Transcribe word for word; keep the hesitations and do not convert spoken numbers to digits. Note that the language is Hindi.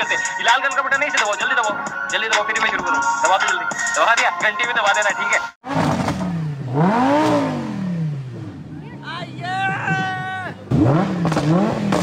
से। ये लाल कलर का बटन नहीं, इसे दबाओ, जल्दी दबाओ, जल्दी दबाओ, फिर मैं शुरू करूँ। दबा दो जल्दी, दबा दिया, घंटी भी दबा देना, ठीक है।